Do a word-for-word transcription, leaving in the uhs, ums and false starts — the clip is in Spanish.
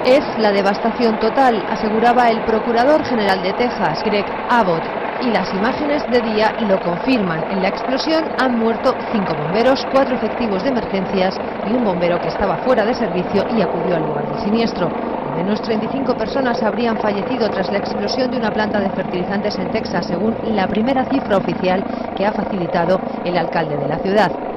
Es la devastación total, aseguraba el Procurador General de Texas, Greg Abbott, y las imágenes de día lo confirman. En la explosión han muerto cinco bomberos, cuatro efectivos de emergencias y un bombero que estaba fuera de servicio y acudió al lugar del siniestro. Al menos treinta y cinco personas habrían fallecido tras la explosión de una planta de fertilizantes en Texas, según la primera cifra oficial que ha facilitado el alcalde de la ciudad.